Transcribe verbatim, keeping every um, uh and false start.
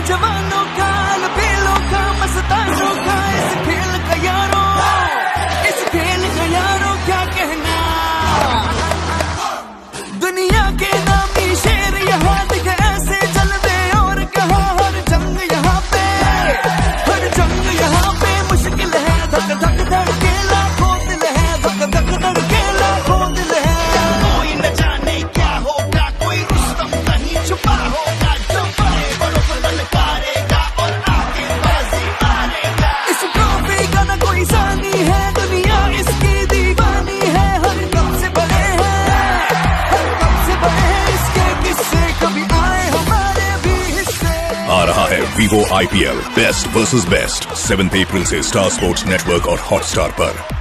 जवानों का, लपेलों का, मस्तानों का, इस खेल का यारों, इस खेल का यारों क्या कहना। दुनिया के नामी शेर यहाँ दिखे ऐसे जलवे, और कहा हर जंग यहाँ पे, हर जंग यहाँ पे मुश्किल है। धक धक धड़के लाखों दिल है, धक धक धड़के लाखों दिल है। कोई न जाने क्या होगा, कोई रुस्तम कहीं छुपा होगा, जो बड़े बड़ों को ललकारेगा और आगे बाजी मारेगा। इस ट्रॉफी का न कोई सानी है, दुनिया इसकी दीवानी है। हर कब से बड़े हैं, हर कब से बड़े हैं, इसके किस्से कभी आए हमारे भी हिस्से। आ रहा है Vivo IPL best versus best, seventh April से स्टार स्पोर्ट्स नेटवर्क और हॉटस्टार पर।